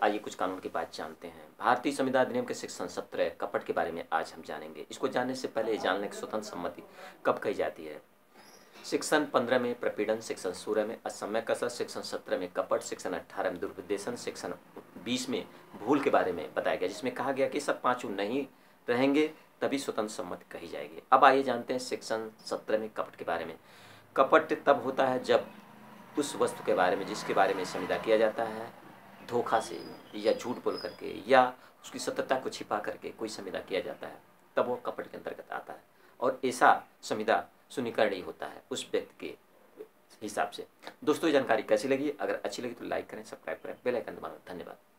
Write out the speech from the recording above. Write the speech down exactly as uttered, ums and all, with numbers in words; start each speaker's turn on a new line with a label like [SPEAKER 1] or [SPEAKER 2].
[SPEAKER 1] आइए कुछ कानून की बात जानते हैं। भारतीय संविधान अधिनियम के सेक्शन सत्रह कपट के बारे में आज हम जानेंगे। इसको जानने से पहले जान लें कि स्वतंत्र सम्मति कब कही जाती है। सेक्शन पंद्रह में प्रपीड़न, सेक्शन सोलह में असमय कसरत, सेक्शन सत्रह में कपट, सेक्शन अट्ठारह में दुरुपदेशन, सेक्शन बीस में भूल के बारे में बताया गया, जिसमें कहा गया कि सब पाँचों नहीं रहेंगे तभी स्वतंत्र सम्मति कही जाएगी। अब आइए जानते हैं सेक्शन सत्रह में कपट के बारे में। कपट तब होता है जब उस वस्तु के बारे में जिसके बारे में संविदा किया जाता है धोखा से या झूठ बोल करके या उसकी सत्यता को छिपा करके कोई संविदा किया जाता है, तब वो कपट के अंतर्गत आता है और ऐसा संविदा सुनिकरणीय होता है उस व्यक्ति के हिसाब से। दोस्तों, ये जानकारी कैसी लगी? अगर अच्छी लगी तो लाइक करें, सब्सक्राइब करें, बेल आइकन दबाना। धन्यवाद।